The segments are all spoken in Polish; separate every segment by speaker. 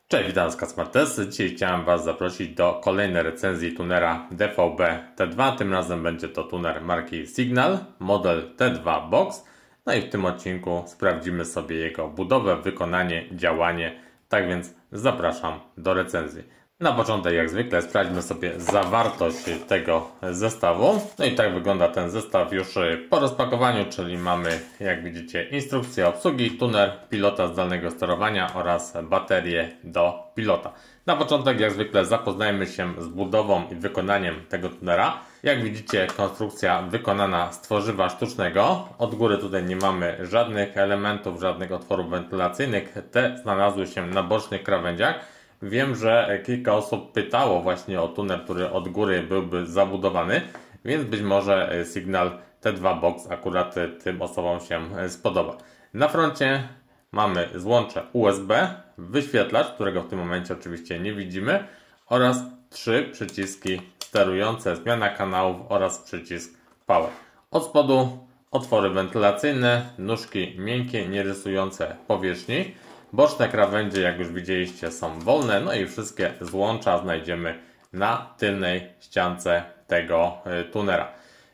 Speaker 1: Cześć, witam z Kacmartes. Dzisiaj chciałem Was zaprosić do kolejnej recenzji tunera DVB T2. Tym razem będzie to tuner marki Signal, model T2 Box. No i w tym odcinku sprawdzimy sobie jego budowę, wykonanie, działanie. Tak więc zapraszam do recenzji. Na początek, jak zwykle, sprawdźmy sobie zawartość tego zestawu. No i tak wygląda ten zestaw już po rozpakowaniu, czyli mamy, jak widzicie, instrukcję obsługi, tuner pilota zdalnego sterowania oraz baterię do pilota. Na początek, jak zwykle, zapoznajmy się z budową i wykonaniem tego tunera. Jak widzicie, konstrukcja wykonana z tworzywa sztucznego. Od góry tutaj nie mamy żadnych elementów, żadnych otworów wentylacyjnych. Te znalazły się na bocznych krawędziach. Wiem, że kilka osób pytało właśnie o tuner, który od góry byłby zabudowany, więc być może Signal T2 Box akurat tym osobom się spodoba. Na froncie mamy złącze USB, wyświetlacz, którego w tym momencie oczywiście nie widzimy, oraz 3 przyciski sterujące, zmiana kanałów oraz przycisk Power. Od spodu otwory wentylacyjne, nóżki miękkie, nie rysujące powierzchni. Boczne krawędzie, jak już widzieliście, są wolne, no i wszystkie złącza znajdziemy na tylnej ściance tego tunera.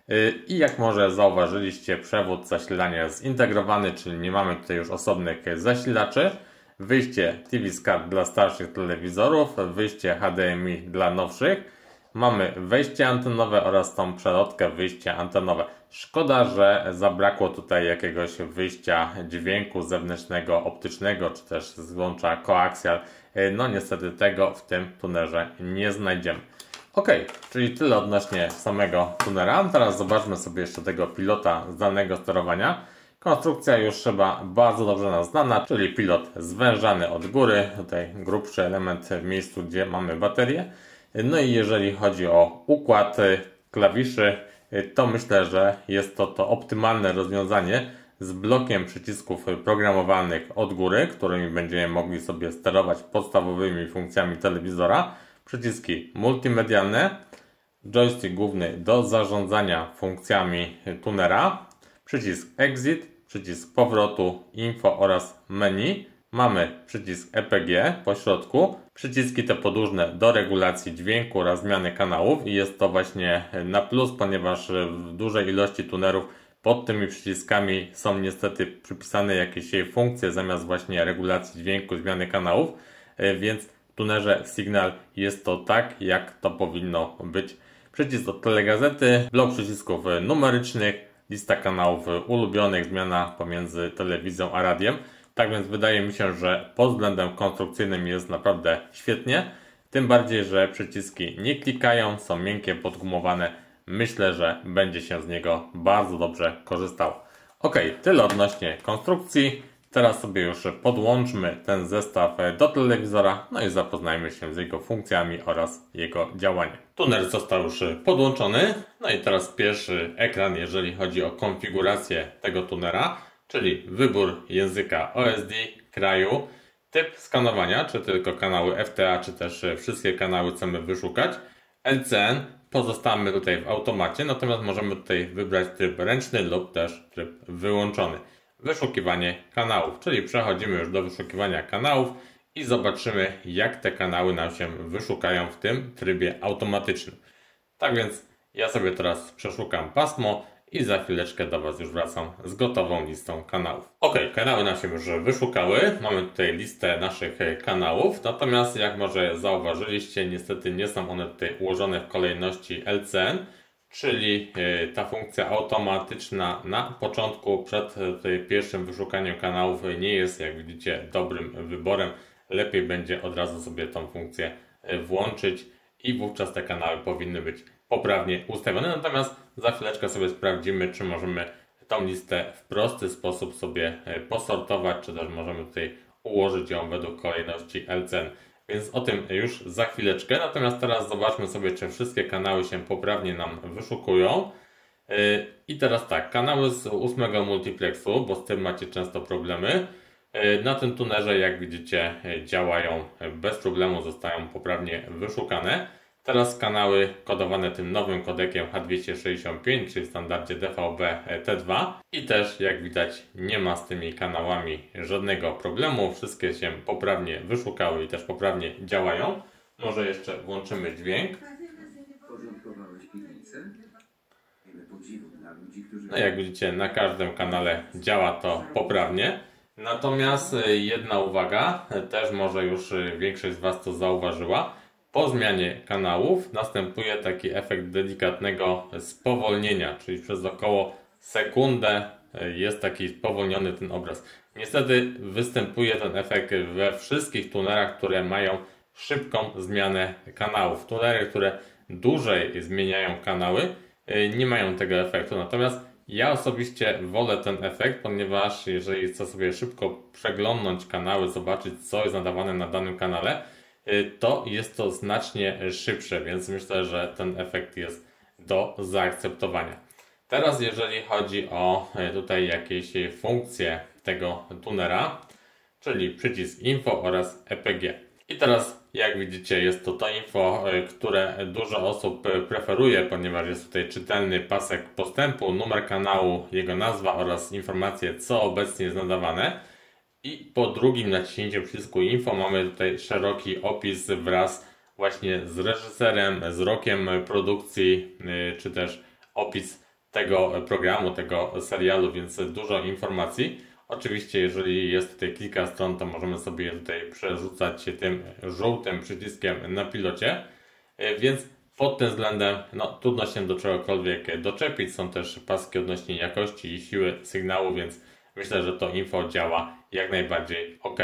Speaker 1: I jak może zauważyliście, przewód zasilania jest zintegrowany, czyli nie mamy tutaj już osobnych zasilaczy. Wyjście TV SCART dla starszych telewizorów, wyjście HDMI dla nowszych. Mamy wejście antenowe oraz tą przelotkę, wyjście antenowe. Szkoda, że zabrakło tutaj jakiegoś wyjścia dźwięku zewnętrznego, optycznego, czy też złącza koaxial. No niestety tego w tym tunerze nie znajdziemy. Ok, czyli tyle odnośnie samego tunera. Teraz zobaczmy sobie jeszcze tego pilota zdalnego sterowania. Konstrukcja już chyba bardzo dobrze nam znana, czyli pilot zwężany od góry. Tutaj grubszy element w miejscu, gdzie mamy baterię. No i jeżeli chodzi o układ klawiszy, to myślę, że jest to optymalne rozwiązanie z blokiem przycisków programowanych od góry, którymi będziemy mogli sobie sterować podstawowymi funkcjami telewizora. Przyciski multimedialne, joystick główny do zarządzania funkcjami tunera, przycisk exit, przycisk powrotu, info oraz menu. Mamy przycisk EPG po środku, przyciski te podłużne do regulacji dźwięku oraz zmiany kanałów i jest to właśnie na plus, ponieważ w dużej ilości tunerów pod tymi przyciskami są niestety przypisane jakieś funkcje zamiast właśnie regulacji dźwięku, zmiany kanałów, więc w tunerze Signal jest to tak, jak to powinno być. Przycisk od telegazety, blok przycisków numerycznych, lista kanałów ulubionych, zmiana pomiędzy telewizją a radiem. Tak więc wydaje mi się, że pod względem konstrukcyjnym jest naprawdę świetnie. Tym bardziej, że przyciski nie klikają, są miękkie, podgumowane. Myślę, że będzie się z niego bardzo dobrze korzystało. Ok, tyle odnośnie konstrukcji. Teraz sobie już podłączmy ten zestaw do telewizora, no i zapoznajmy się z jego funkcjami oraz jego działaniem. Tuner został już podłączony, no i teraz pierwszy ekran, jeżeli chodzi o konfigurację tego tunera, czyli wybór języka OSD, kraju, typ skanowania, czy tylko kanały FTA, czy też wszystkie kanały chcemy wyszukać. LCN pozostamy tutaj w automacie, natomiast możemy tutaj wybrać tryb ręczny lub też tryb wyłączony. Wyszukiwanie kanałów, czyli przechodzimy już do wyszukiwania kanałów i zobaczymy, jak te kanały nam się wyszukają w tym trybie automatycznym. Tak więc ja sobie teraz przeszukam pasmo i za chwileczkę do Was już wracam z gotową listą kanałów. Ok, kanały nam się już wyszukały. Mamy tutaj listę naszych kanałów. Natomiast jak może zauważyliście, niestety nie są one tutaj ułożone w kolejności LCN, czyli ta funkcja automatyczna na początku przed pierwszym wyszukaniem kanałów nie jest, jak widzicie, dobrym wyborem. Lepiej będzie od razu sobie tą funkcję włączyć i wówczas te kanały powinny być poprawnie ustawione. Natomiast za chwileczkę sobie sprawdzimy, czy możemy tą listę w prosty sposób sobie posortować, czy też możemy tutaj ułożyć ją według kolejności LCN. Więc o tym już za chwileczkę. Natomiast teraz zobaczmy sobie, czy wszystkie kanały się poprawnie nam wyszukują. I teraz tak, kanały z 8 multiplexu, bo z tym macie często problemy. Na tym tunerze, jak widzicie, działają bez problemu, zostają poprawnie wyszukane. Teraz kanały kodowane tym nowym kodekiem H265, czyli w standardzie DVB-T2 i też jak widać nie ma z tymi kanałami żadnego problemu, wszystkie się poprawnie wyszukały i też poprawnie działają. Może jeszcze włączymy dźwięk.
Speaker 2: Porządkowałeś piwnicę? Podziwu dla ludzi, którzy...
Speaker 1: No jak widzicie, na każdym kanale działa to poprawnie. Natomiast jedna uwaga, też może już większość z Was to zauważyła. Po zmianie kanałów następuje taki efekt delikatnego spowolnienia, czyli przez około sekundę jest taki spowolniony ten obraz. Niestety występuje ten efekt we wszystkich tunerach, które mają szybką zmianę kanałów. Tunery, które dłużej zmieniają kanały, nie mają tego efektu. Natomiast ja osobiście wolę ten efekt, ponieważ jeżeli chcę sobie szybko przeglądnąć kanały, zobaczyć co jest nadawane na danym kanale, to jest to znacznie szybsze, więc myślę, że ten efekt jest do zaakceptowania. Teraz jeżeli chodzi o tutaj jakieś funkcje tego tunera, czyli przycisk info oraz EPG. I teraz jak widzicie jest to info, które dużo osób preferuje, ponieważ jest tutaj czytelny pasek postępu, numer kanału, jego nazwa oraz informacje co obecnie jest nadawane. I po drugim naciśnięciu przycisku info mamy tutaj szeroki opis wraz właśnie z reżyserem, z rokiem produkcji, czy też opis tego programu, tego serialu, więc dużo informacji. Oczywiście jeżeli jest tutaj kilka stron, to możemy sobie tutaj przerzucać tym żółtym przyciskiem na pilocie, więc pod tym względem trudno się do czegokolwiek doczepić. Są też paski odnośnie jakości i siły sygnału, więc myślę, że to info działa jak najbardziej ok.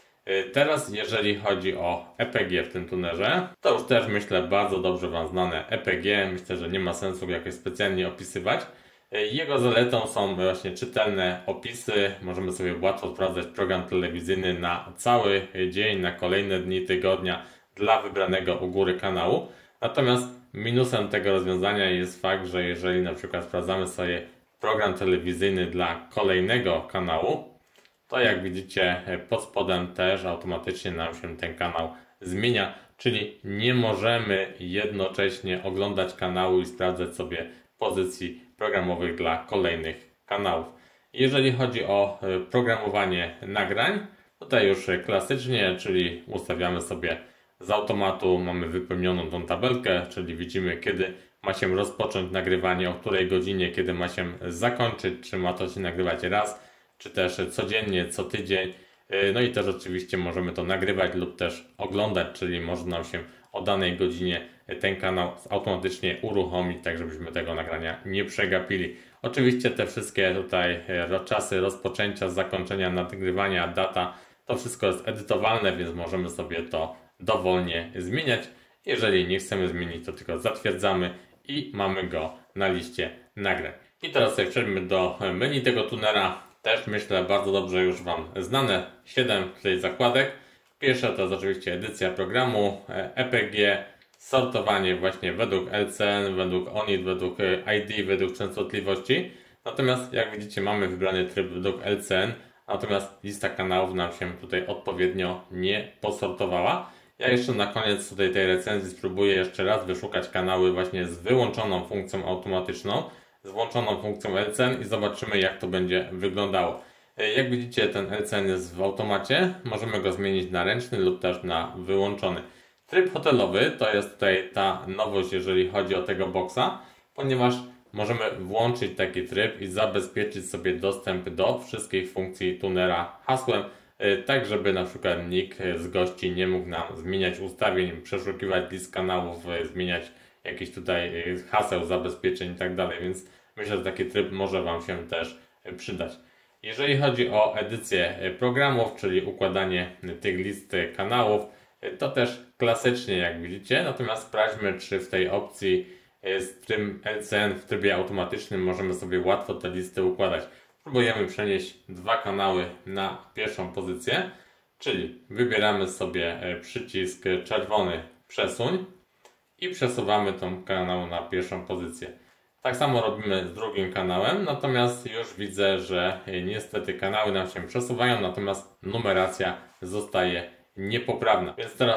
Speaker 1: Teraz jeżeli chodzi o EPG w tym tunerze, to już też myślę bardzo dobrze Wam znane EPG. Myślę, że nie ma sensu go jakoś specjalnie opisywać. Jego zaletą są właśnie czytelne opisy. Możemy sobie łatwo sprawdzać program telewizyjny na cały dzień, na kolejne dni tygodnia dla wybranego u góry kanału. Natomiast minusem tego rozwiązania jest fakt, że jeżeli na przykład sprawdzamy sobie program telewizyjny dla kolejnego kanału, to jak widzicie pod spodem też automatycznie nam się ten kanał zmienia, czyli nie możemy jednocześnie oglądać kanału i sprawdzać sobie pozycji programowych dla kolejnych kanałów. Jeżeli chodzi o programowanie nagrań, tutaj już klasycznie, czyli ustawiamy sobie z automatu, mamy wypełnioną tą tabelkę, czyli widzimy kiedy ma się rozpocząć nagrywanie, o której godzinie, kiedy ma się zakończyć, czy ma to się nagrywać raz, czy też codziennie, co tydzień. No i też oczywiście możemy to nagrywać lub też oglądać, czyli może nam się o danej godzinie ten kanał automatycznie uruchomić, tak żebyśmy tego nagrania nie przegapili. Oczywiście te wszystkie tutaj czasy rozpoczęcia, zakończenia, nagrywania, data, to wszystko jest edytowalne, więc możemy sobie to dowolnie zmieniać. Jeżeli nie chcemy zmienić, to tylko zatwierdzamy i mamy go na liście nagrań. I teraz sobie przejdźmy do menu tego tunera. Też myślę bardzo dobrze już Wam znane. 7 tutaj zakładek. Pierwsza to jest oczywiście edycja programu, EPG, sortowanie właśnie według LCN, według ONIT, według ID, według częstotliwości. Natomiast jak widzicie mamy wybrany tryb według LCN, natomiast lista kanałów nam się tutaj odpowiednio nie posortowała. Ja jeszcze na koniec tutaj tej recenzji spróbuję jeszcze raz wyszukać kanały właśnie z wyłączoną funkcją automatyczną, z włączoną funkcją LCN i zobaczymy jak to będzie wyglądało. Jak widzicie ten LCN jest w automacie, możemy go zmienić na ręczny lub też na wyłączony. Tryb hotelowy to jest tutaj ta nowość jeżeli chodzi o tego boxa, ponieważ możemy włączyć taki tryb i zabezpieczyć sobie dostęp do wszystkich funkcji tunera hasłem, tak żeby na przykład nikt z gości nie mógł nam zmieniać ustawień, przeszukiwać list kanałów, zmieniać jakieś tutaj haseł, zabezpieczeń i tak dalej, więc myślę, że taki tryb może Wam się też przydać. Jeżeli chodzi o edycję programów, czyli układanie tych list kanałów, to też klasycznie jak widzicie, natomiast sprawdźmy czy w tej opcji z tym LCN w trybie automatycznym możemy sobie łatwo te listy układać. Próbujemy przenieść dwa kanały na pierwszą pozycję, czyli wybieramy sobie przycisk czerwony przesuń i przesuwamy tą kanał na pierwszą pozycję. Tak samo robimy z drugim kanałem, natomiast już widzę, że niestety kanały nam się przesuwają, natomiast numeracja zostaje niepoprawna. Więc teraz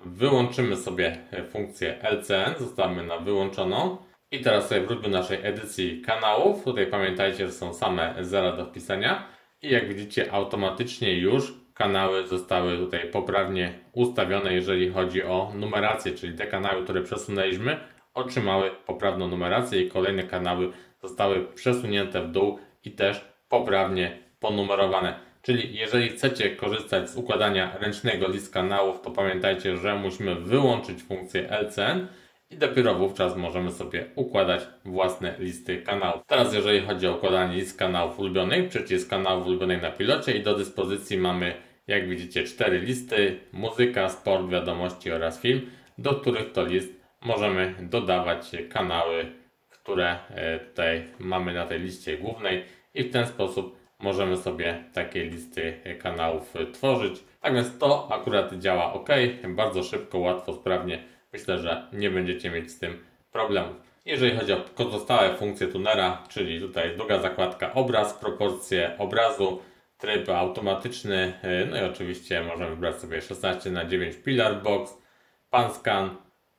Speaker 1: wyłączymy sobie funkcję LCN, zostawimy na wyłączoną. I teraz sobie wróćmy do naszej edycji kanałów. Tutaj pamiętajcie, że są same zera do wpisania. I jak widzicie, automatycznie już kanały zostały tutaj poprawnie ustawione, jeżeli chodzi o numerację, czyli te kanały, które przesunęliśmy, otrzymały poprawną numerację i kolejne kanały zostały przesunięte w dół i też poprawnie ponumerowane. Czyli jeżeli chcecie korzystać z układania ręcznego list kanałów, to pamiętajcie, że musimy wyłączyć funkcję LCN i dopiero wówczas możemy sobie układać własne listy kanałów. Teraz jeżeli chodzi o układanie list kanałów ulubionych, przycisk kanałów ulubionych na pilocie i do dyspozycji mamy, jak widzicie, 4 listy: muzyka, sport, wiadomości oraz film, do których to list możemy dodawać kanały, które tutaj mamy na tej liście głównej i w ten sposób możemy sobie takie listy kanałów tworzyć. Tak więc to akurat działa ok, bardzo szybko, łatwo, sprawnie. Myślę, że nie będziecie mieć z tym problemów. Jeżeli chodzi o pozostałe funkcje tunera, czyli tutaj druga zakładka obraz, proporcje obrazu, tryb automatyczny, no i oczywiście możemy wybrać sobie 16:9 pillar box, pan scan,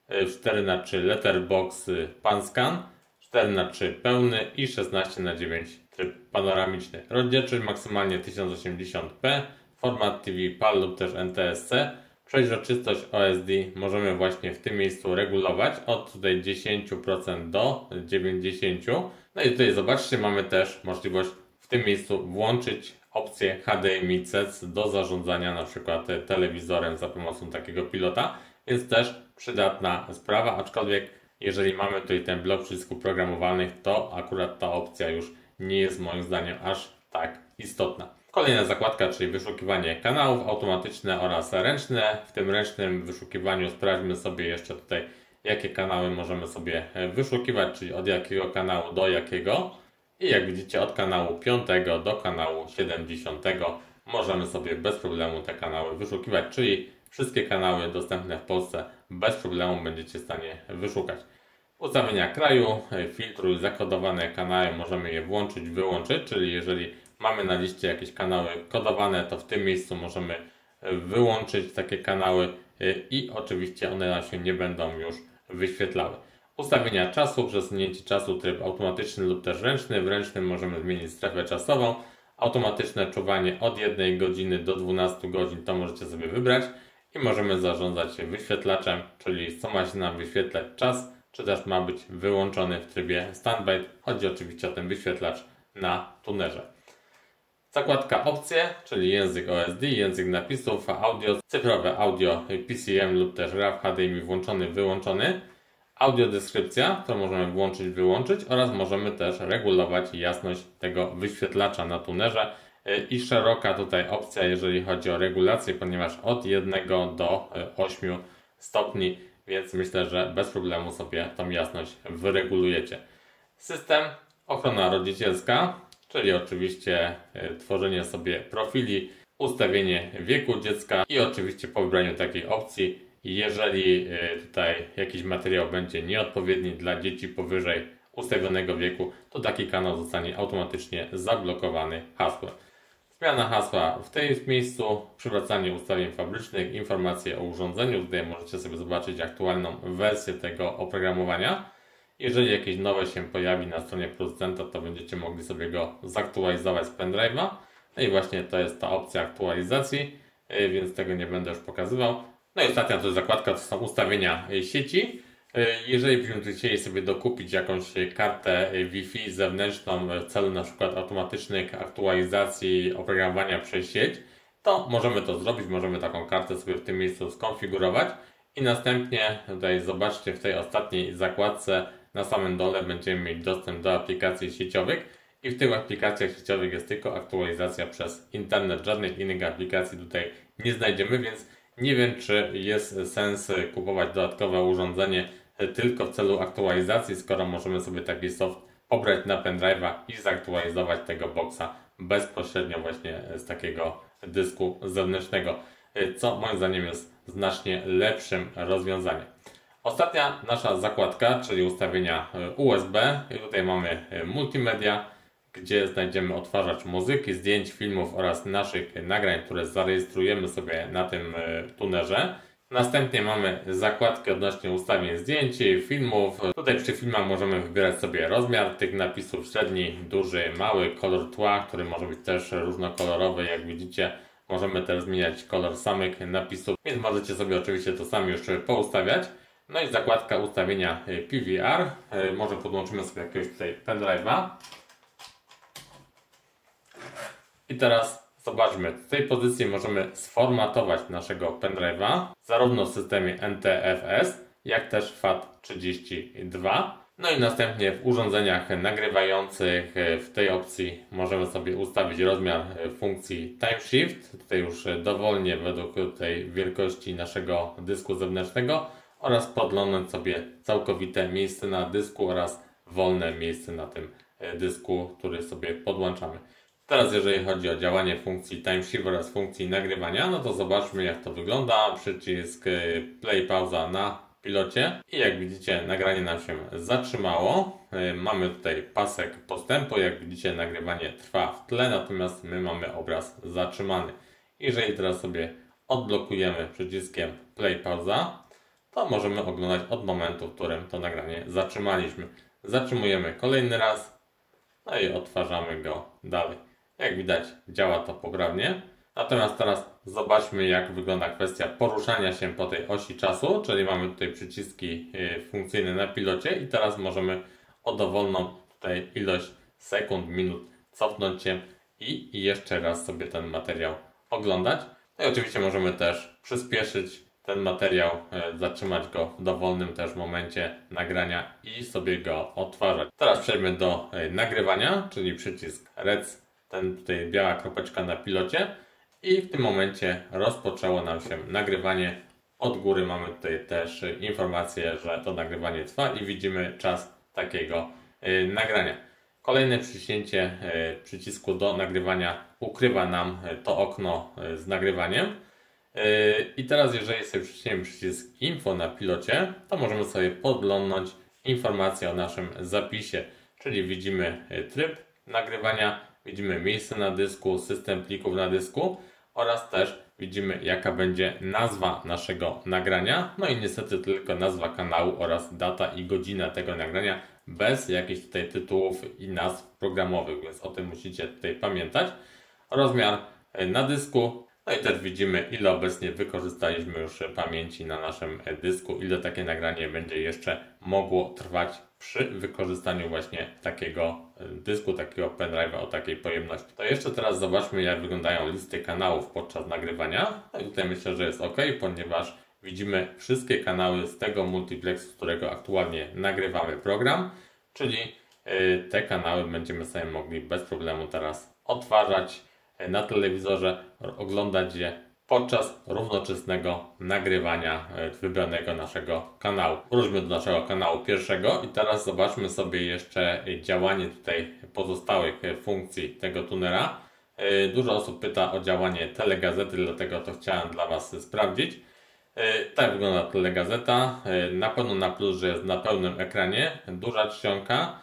Speaker 1: 4:3 letterbox pan scan, 4:3 pełny i 16:9 tryb panoramiczny. Rozdzielczość maksymalnie 1080p, format TV PAL lub też NTSC. Przeźroczystość OSD możemy właśnie w tym miejscu regulować od tutaj 10% do 90%. No i tutaj zobaczcie, mamy też możliwość w tym miejscu włączyć opcję HDMI CEC do zarządzania na przykład telewizorem za pomocą takiego pilota, więc też przydatna sprawa, aczkolwiek jeżeli mamy tutaj ten blok przycisków programowalnych, to akurat ta opcja już nie jest moim zdaniem aż tak istotna. Kolejna zakładka, czyli wyszukiwanie kanałów automatyczne oraz ręczne. W tym ręcznym wyszukiwaniu sprawdźmy sobie jeszcze tutaj, jakie kanały możemy sobie wyszukiwać, czyli od jakiego kanału do jakiego. I jak widzicie, od kanału 5 do kanału 70 możemy sobie bez problemu te kanały wyszukiwać, czyli wszystkie kanały dostępne w Polsce bez problemu będziecie w stanie wyszukać. Ustawienia kraju, filtruj zakodowane kanały, możemy je włączyć, wyłączyć, czyli jeżeli mamy na liście jakieś kanały kodowane, to w tym miejscu możemy wyłączyć takie kanały i oczywiście one nam się nie będą już wyświetlały. Ustawienia czasu, przesunięcie czasu, tryb automatyczny lub też ręczny. W ręcznym możemy zmienić strefę czasową. Automatyczne czuwanie od 1 godziny do 12 godzin, to możecie sobie wybrać i możemy zarządzać wyświetlaczem, czyli co ma się nam wyświetlać czas, czy też ma być wyłączony w trybie standby. Chodzi oczywiście o ten wyświetlacz na tunerze. Zakładka opcje, czyli język OSD, język napisów, audio, cyfrowe audio PCM lub też RAW HDMI włączony, wyłączony. Audiodeskrypcja, to możemy włączyć, wyłączyć oraz możemy też regulować jasność tego wyświetlacza na tunerze i szeroka tutaj opcja, jeżeli chodzi o regulację, ponieważ od 1 do 8 stopni, więc myślę, że bez problemu sobie tą jasność wyregulujecie. System, ochrona rodzicielska, czyli oczywiście tworzenie sobie profili, ustawienie wieku dziecka i oczywiście po wybraniu takiej opcji, jeżeli tutaj jakiś materiał będzie nieodpowiedni dla dzieci powyżej ustawionego wieku, to taki kanał zostanie automatycznie zablokowany hasłem. Zmiana hasła w tym miejscu, przywracanie ustawień fabrycznych, informacje o urządzeniu. Tutaj możecie sobie zobaczyć aktualną wersję tego oprogramowania. Jeżeli jakieś nowe się pojawi na stronie producenta, to będziecie mogli sobie go zaktualizować z pendrive'a. No i właśnie to jest ta opcja aktualizacji, więc tego nie będę już pokazywał. No i ostatnia to jest zakładka, to są ustawienia sieci. Jeżeli byśmy chcieli sobie dokupić jakąś kartę Wi-Fi zewnętrzną w celu na przykład automatycznych aktualizacji oprogramowania przez sieć, to możemy to zrobić, możemy taką kartę sobie w tym miejscu skonfigurować i następnie tutaj zobaczcie w tej ostatniej zakładce na samym dole będziemy mieć dostęp do aplikacji sieciowych i w tych aplikacjach sieciowych jest tylko aktualizacja przez internet, żadnych innych aplikacji tutaj nie znajdziemy, więc nie wiem, czy jest sens kupować dodatkowe urządzenie tylko w celu aktualizacji, skoro możemy sobie taki soft pobrać na pendrive'a i zaktualizować tego boxa bezpośrednio właśnie z takiego dysku zewnętrznego, co moim zdaniem jest znacznie lepszym rozwiązaniem. Ostatnia nasza zakładka, czyli ustawienia USB. I tutaj mamy multimedia, gdzie znajdziemy odtwarzacz muzyki, zdjęć, filmów oraz naszych nagrań, które zarejestrujemy sobie na tym tunerze. Następnie mamy zakładkę odnośnie ustawień zdjęć, filmów. Tutaj przy filmach możemy wybierać sobie rozmiar tych napisów: średni, duży, mały, kolor tła, który może być też różnokolorowy. Jak widzicie, możemy też zmieniać kolor samych napisów, więc możecie sobie oczywiście to sami już poustawiać. No i zakładka ustawienia PVR. Może podłączymy sobie jakiegoś tutaj pendrive'a. I teraz zobaczmy, w tej pozycji możemy sformatować naszego pendrive'a zarówno w systemie NTFS, jak też FAT32. No i następnie w urządzeniach nagrywających w tej opcji możemy sobie ustawić rozmiar funkcji Time Shift. Tutaj już dowolnie według tej wielkości naszego dysku zewnętrznego oraz podglądać sobie całkowite miejsce na dysku oraz wolne miejsce na tym dysku, który sobie podłączamy. Teraz jeżeli chodzi o działanie funkcji Time Shift oraz funkcji nagrywania, no to zobaczmy jak to wygląda. Przycisk play, pauza na pilocie i jak widzicie nagranie nam się zatrzymało. Mamy tutaj pasek postępu, jak widzicie nagrywanie trwa w tle, natomiast my mamy obraz zatrzymany. Jeżeli teraz sobie odblokujemy przyciskiem play, pauza, to możemy oglądać od momentu, w którym to nagranie zatrzymaliśmy. Zatrzymujemy kolejny raz, no i odtwarzamy go dalej. Jak widać działa to poprawnie. Natomiast teraz zobaczmy jak wygląda kwestia poruszania się po tej osi czasu, czyli mamy tutaj przyciski funkcyjne na pilocie i teraz możemy o dowolną tutaj ilość sekund, minut cofnąć się i jeszcze raz sobie ten materiał oglądać. No i oczywiście możemy też przyspieszyć ten materiał, zatrzymać go w dowolnym też momencie nagrania i sobie go odtwarzać. Teraz przejdźmy do nagrywania, czyli przycisk REC, ten tutaj biała kropeczka na pilocie i w tym momencie rozpoczęło nam się nagrywanie. Od góry mamy tutaj też informację, że to nagrywanie trwa i widzimy czas takiego nagrania. Kolejne przyciśnięcie przycisku do nagrywania ukrywa nam to okno z nagrywaniem. I teraz jeżeli sobie przyciśniemy przycisk info na pilocie, to możemy sobie podglądnąć informację o naszym zapisie, czyli widzimy tryb nagrywania, widzimy miejsce na dysku, system plików na dysku oraz też widzimy jaka będzie nazwa naszego nagrania, no i niestety tylko nazwa kanału oraz data i godzina tego nagrania bez jakichś tutaj tytułów i nazw programowych, więc o tym musicie tutaj pamiętać. Rozmiar na dysku. No i też widzimy ile obecnie wykorzystaliśmy już pamięci na naszym dysku, ile takie nagranie będzie jeszcze mogło trwać przy wykorzystaniu właśnie takiego dysku, takiego pendrive'a o takiej pojemności. To jeszcze teraz zobaczmy jak wyglądają listy kanałów podczas nagrywania. No i tutaj myślę, że jest ok, ponieważ widzimy wszystkie kanały z tego multiplexu, z którego aktualnie nagrywamy program, czyli te kanały będziemy sobie mogli bez problemu teraz odtwarzać na telewizorze, oglądać je podczas równoczesnego nagrywania wybranego naszego kanału. Wróćmy do naszego kanału pierwszego i teraz zobaczmy sobie jeszcze działanie tutaj pozostałych funkcji tego tunera. Dużo osób pyta o działanie telegazety, dlatego to chciałem dla Was sprawdzić. Tak wygląda telegazeta. Na pewno na plus, że jest na pełnym ekranie, duża czcionka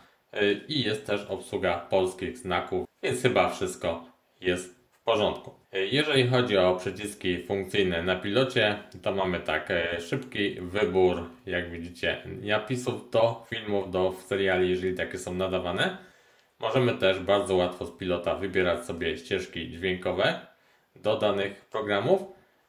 Speaker 1: i jest też obsługa polskich znaków, więc chyba wszystko jest w porządku. Jeżeli chodzi o przyciski funkcyjne na pilocie, to mamy tak szybki wybór, jak widzicie, napisów do filmów, do seriali, jeżeli takie są nadawane. Możemy też bardzo łatwo z pilota wybierać sobie ścieżki dźwiękowe do danych programów.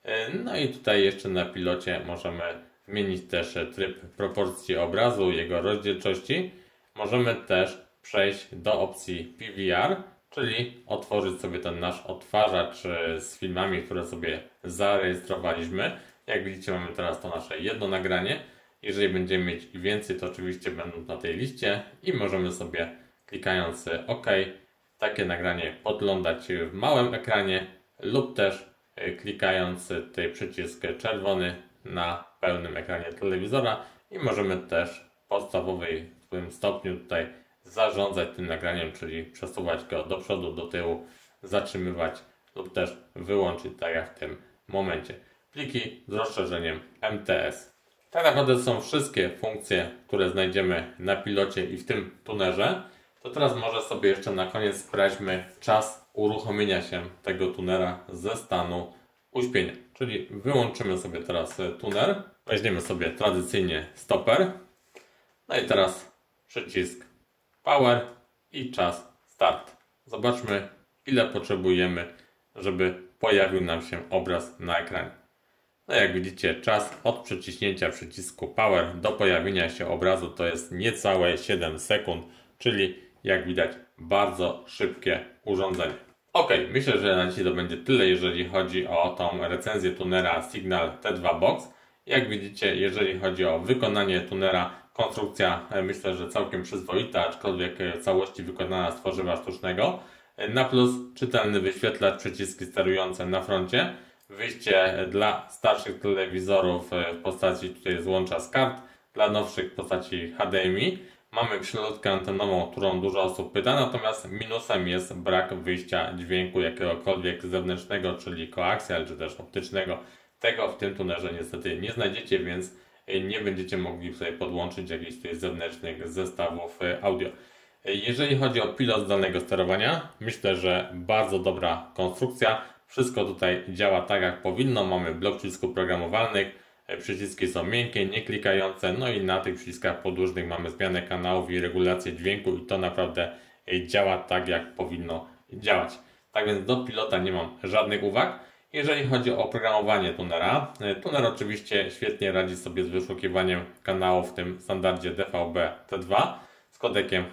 Speaker 1: No i tutaj jeszcze na pilocie możemy zmienić też tryb proporcji obrazu, jego rozdzielczości. Możemy też przejść do opcji PVR, czyli otworzyć sobie ten nasz odtwarzacz z filmami, które sobie zarejestrowaliśmy. Jak widzicie mamy teraz to nasze jedno nagranie. Jeżeli będziemy mieć więcej, to oczywiście będą na tej liście i możemy sobie klikając OK takie nagranie podglądać w małym ekranie lub też klikając tutaj przycisk czerwony na pełnym ekranie telewizora i możemy też w podstawowym stopniu tutaj zarządzać tym nagraniem, czyli przesuwać go do przodu, do tyłu, zatrzymywać lub też wyłączyć, tak jak w tym momencie. Pliki z rozszerzeniem MTS. Tak naprawdę są wszystkie funkcje, które znajdziemy na pilocie i w tym tunerze. To teraz może sobie jeszcze na koniec sprawdźmy czas uruchomienia się tego tunera ze stanu uśpienia. Czyli wyłączymy sobie teraz tuner, weźmiemy sobie tradycyjnie stoper, no i teraz przycisk power i czas start. Zobaczmy, ile potrzebujemy, żeby pojawił nam się obraz na ekranie. No jak widzicie, czas od przyciśnięcia przycisku power do pojawienia się obrazu to jest niecałe 7 sekund, czyli jak widać bardzo szybkie urządzenie. Ok, myślę, że na dzisiaj to będzie tyle, jeżeli chodzi o tą recenzję tunera Signal T2 Box. Jak widzicie, jeżeli chodzi o wykonanie tunera, konstrukcja myślę, że całkiem przyzwoita, aczkolwiek w całości wykonana z tworzywa sztucznego. Na plus czytelny wyświetlacz, przyciski sterujące na froncie, wyjście dla starszych telewizorów w postaci tutaj złącza z kart, dla nowszych w postaci HDMI. Mamy przelotkę antenową, którą dużo osób pyta, natomiast minusem jest brak wyjścia dźwięku jakiegokolwiek zewnętrznego, czyli koaksjal czy też optycznego. Tego w tym tunerze niestety nie znajdziecie, więc nie będziecie mogli sobie podłączyć jakichś tutaj zewnętrznych zestawów audio. Jeżeli chodzi o pilot zdalnego sterowania, myślę, że bardzo dobra konstrukcja. Wszystko tutaj działa tak jak powinno. Mamy blok przycisków programowalnych, przyciski są miękkie, nie klikające, no i na tych przyciskach podłużnych mamy zmianę kanałów i regulację dźwięku i to naprawdę działa tak jak powinno działać. Tak więc do pilota nie mam żadnych uwag. Jeżeli chodzi o oprogramowanie tunera, tuner oczywiście świetnie radzi sobie z wyszukiwaniem kanałów w tym standardzie DVB-T2 z kodekiem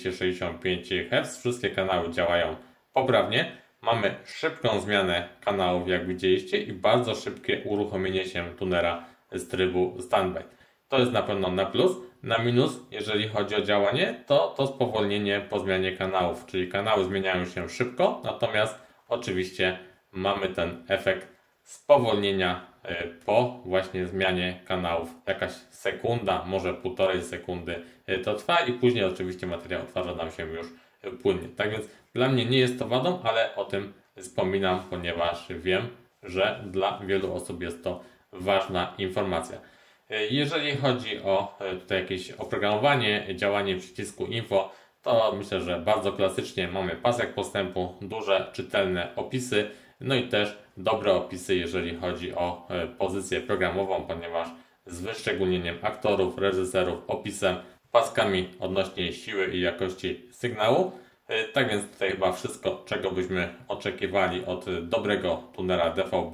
Speaker 1: H265 Hz. Wszystkie kanały działają poprawnie. Mamy szybką zmianę kanałów, jak widzieliście, i bardzo szybkie uruchomienie się tunera z trybu standby. To jest na pewno na plus. Na minus, jeżeli chodzi o działanie, to spowolnienie po zmianie kanałów, czyli kanały zmieniają się szybko, natomiast oczywiście mamy ten efekt spowolnienia po właśnie zmianie kanałów. Jakaś sekunda, może 1,5 sekundy to trwa i później oczywiście materiał odtwarza nam się już płynnie. Tak więc dla mnie nie jest to wadą, ale o tym wspominam, ponieważ wiem, że dla wielu osób jest to ważna informacja. Jeżeli chodzi o tutaj jakieś oprogramowanie, działanie przycisku info, to myślę, że bardzo klasycznie mamy pasek postępu, duże, czytelne opisy, no i też dobre opisy, jeżeli chodzi o pozycję programową, ponieważ z wyszczególnieniem aktorów, reżyserów, opisem, paskami odnośnie siły i jakości sygnału. Tak więc tutaj chyba wszystko, czego byśmy oczekiwali od dobrego tunera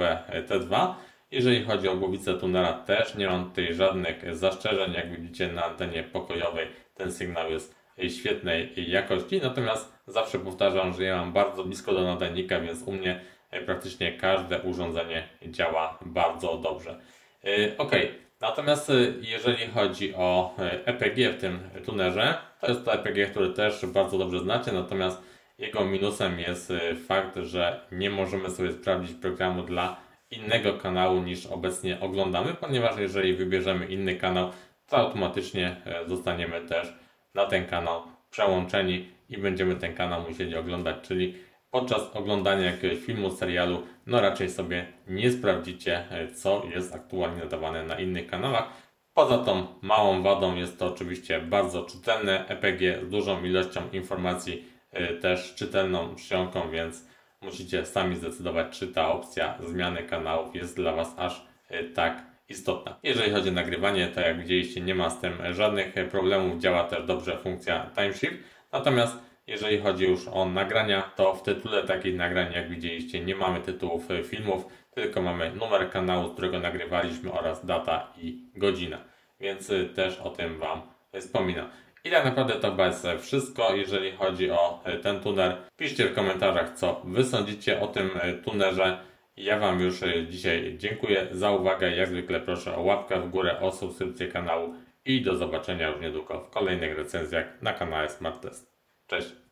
Speaker 1: DVB-T2. Jeżeli chodzi o głowicę tunera, też nie mam tutaj żadnych zastrzeżeń. Jak widzicie, na antenie pokojowej ten sygnał jest świetnej jakości. Natomiast zawsze powtarzam, że ja mam bardzo blisko do nadajnika, więc u mnie praktycznie każde urządzenie działa bardzo dobrze. Ok, natomiast jeżeli chodzi o EPG w tym tunerze, to jest to EPG, który też bardzo dobrze znacie, natomiast jego minusem jest fakt, że nie możemy sobie sprawdzić programu dla innego kanału niż obecnie oglądamy, ponieważ jeżeli wybierzemy inny kanał, to automatycznie zostaniemy też na ten kanał przełączeni i będziemy ten kanał musieli oglądać, czyli podczas oglądania jakiegoś filmu, serialu, no raczej sobie nie sprawdzicie, co jest aktualnie nadawane na innych kanałach. Poza tą małą wadą jest to oczywiście bardzo czytelne EPG z dużą ilością informacji, też czytelną czcionką, więc musicie sami zdecydować, czy ta opcja zmiany kanałów jest dla Was aż tak istotna. Jeżeli chodzi o nagrywanie, to jak widzieliście, nie ma z tym żadnych problemów, działa też dobrze funkcja timeshift, natomiast jeżeli chodzi już o nagrania, to w tytule takich nagrań, jak widzieliście, nie mamy tytułów filmów, tylko mamy numer kanału, z którego nagrywaliśmy oraz data i godzina. Więc też o tym Wam wspominam. I tak naprawdę to chyba jest wszystko, jeżeli chodzi o ten tuner. Piszcie w komentarzach, co Wy sądzicie o tym tunerze. Ja Wam już dzisiaj dziękuję za uwagę. Jak zwykle proszę o łapkę w górę, o subskrypcję kanału i do zobaczenia już niedługo w kolejnych recenzjach na kanale Smart Test. Cześć!